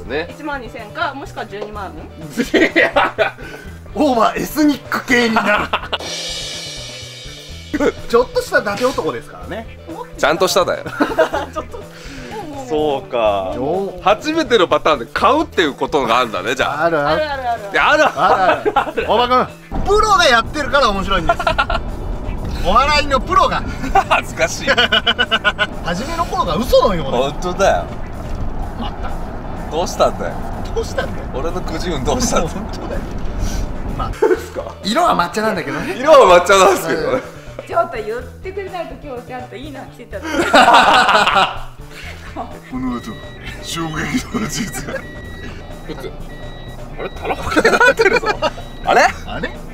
ね。 1万2000円かもしくは12万円。 オーバーエスニック系になる。ちょっとした伊達男ですからね。 ちゃんとしただよ。 ちょっとそうか。初めてのパターンで買うっていうことがあるんだね、じゃあ。 あるあるあるあるあるいや、ある。 あるある。大場君、プロがやってるから面白いんです。お笑いのプロが。 恥ずかしい。 初めの頃が嘘のような。 本当だよ。どうしたんだよ。 どうしたんだよ。 俺のくじ運どうしたんだよ。 本当だよ。まあ、色は抹茶なんだけどね。 色は抹茶なんですけどね。 ちょっと言ってくれないと今日ちゃんといいな着てた。 この後衝撃の事実が。 あれカラオケになってるぞ。あれあれ